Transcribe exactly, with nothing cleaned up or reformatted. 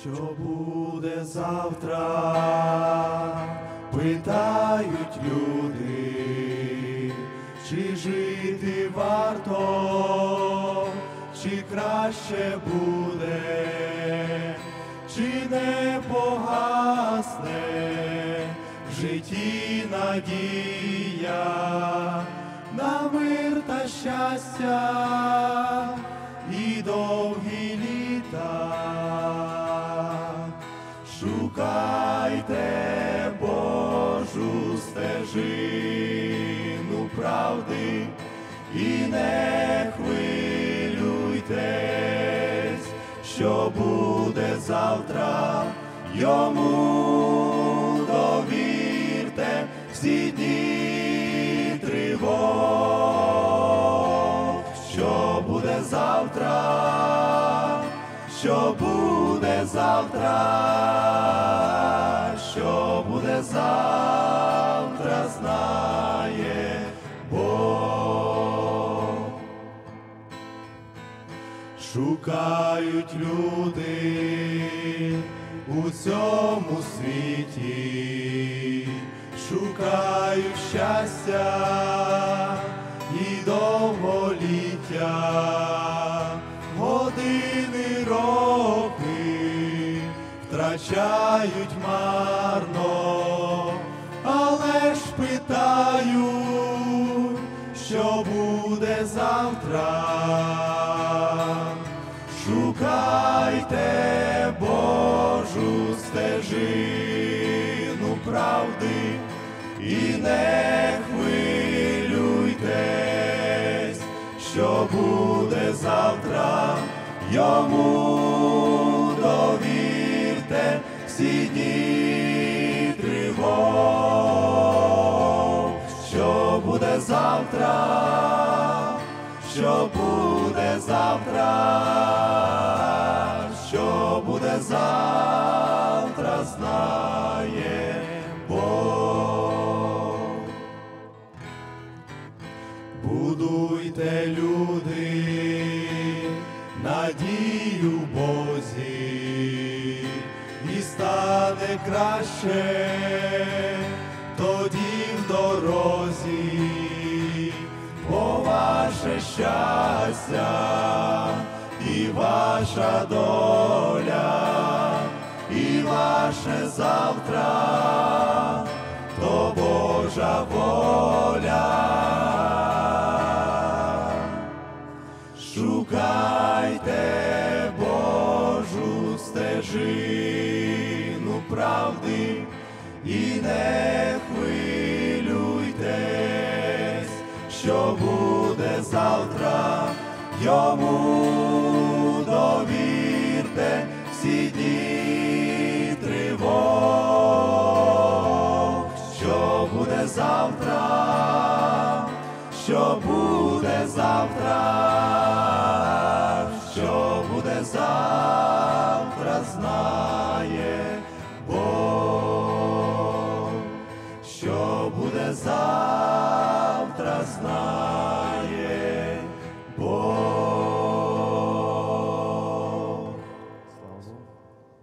Що буде завтра, питають люди, чи жити варто, чи краще буде, чи не погасне в житті надія на мир та щастя і довгі літа. Шукайте Божу стежину правди і не хвилюйтесь, що буде завтра, йому довірте всі дні тривог. Що буде завтра, що буде завтра, що буде завтра, знає Бог. Шукають люди у цьому світі, шукають щастя і довголіття, години, роки втрачають марно, але ж питають, що буде завтра. Шукайте Божу стежину правди і не хвилюйтесь, що буде завтра, йому довірте всі дні тривог. Що буде завтра, що буде завтра, що буде завтра, знає Бог. Будуйте, люди, надію в Бозі, і стане краще тоді в дорозі, бо ваше щастя і ваша доля, і ваше завтра то Божа воля. Шукайте Божу стежину правди і не хвилюйтесь, що буде завтра, йому довірте всі дні тривог. Що буде завтра, що буде завтра, що буде завтра, знає Бог. Що буде завтра, знає